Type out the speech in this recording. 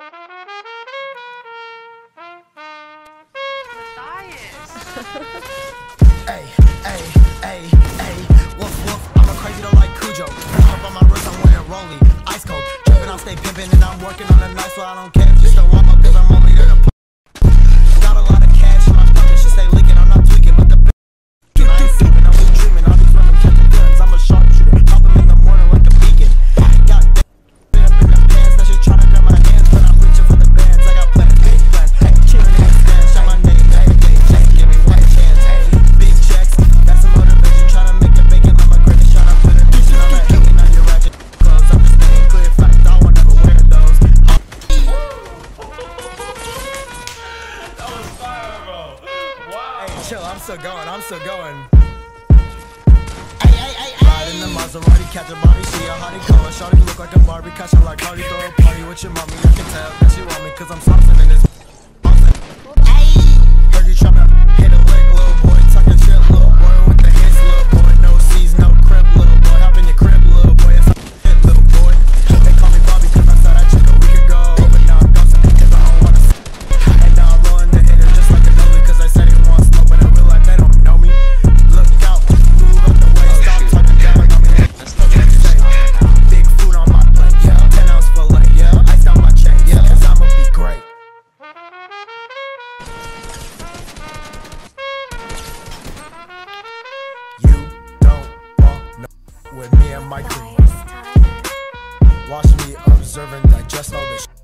Hey, hey, hey, hey, woof, woof, I'm a crazy though like Cujo. Up on my wrist, I'm wearing Rolly, ice cold. Trippin', I'm stay pimpin', and I'm working on the night, so I don't care if you still want my cause I'm only here to got a lot of cash in my pocket, she stay leaking, I'm not tweaking, but the I ain't sleeping, I'm just dreaming, I'll be swimming, catching guns, I'm a sharpshooter, pop them in the morning like a beacon. Got up in them pants, that shit tryna grab my hands, but I'm reaching for the bands, I got plans, big plans, hey, cheering in the stands, shout my name, hey, Jake, give me one chance, hey, big checks, that's some motivation, tryna make it bacon, like my granny, tryna put a decent on that hating on your ratchet clothes, I'm just staying clear, fact, I won't ever wear those. That was fire, bro. Wow. Hey, chill, I'm still going, I'm still going. Ride in the Maserati, catch a body, see a hottie color. Shawty look like a Barbie, catch her like Cardi, throw a party with your mommy. I can tell that she want me, cause I'm saucing in this. Heard you tryna hit a lick, little boy, talking shit, little boy, with the hits, little boy. No C's, no crib, little boy, hop in your crib, little boy, that's hit, little boy. They call me Bobby, cause I saw that chick a week ago, but now I'm ghosting, cause I don't wanna see. And now I'm rolling the hitter just like a nollie, cause I said he wants smoke, but in real life they don't know me. Look out, move up the way, stop talking down on me. Big food on my plate, yeah, 10-ounce fillet, yeah, ice down my chain, yeah, cause I'ma be great. You don't want no with me and my crew. Watch me observing, digest all this.